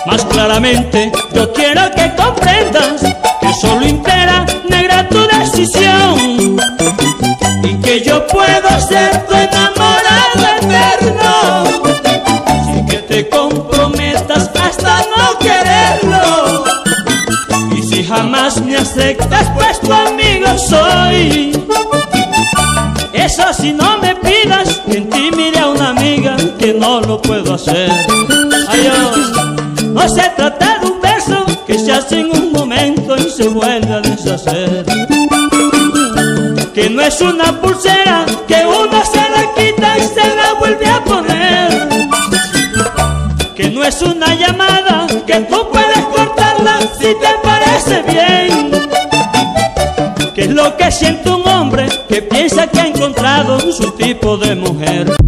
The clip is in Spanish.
Más claramente yo quiero que comprendas que solo impera, negra, tu decisión, y que yo puedo ser tu enamorado eterno, sin que te comprometas hasta no quererlo. Y si jamás me aceptas, pues tu amigo soy. Eso sí, no me pidas que en ti mire a una amiga, que no lo puedo hacer. Adiós. No se trata de un beso que se hace en un momento y se vuelve a deshacer. Que no es una pulsera que uno se la quita y se la vuelve a poner. Que no es una llamada que tú puedes cortarla si te parece bien. Que es lo que siente un hombre que piensa que ha encontrado su tipo de mujer.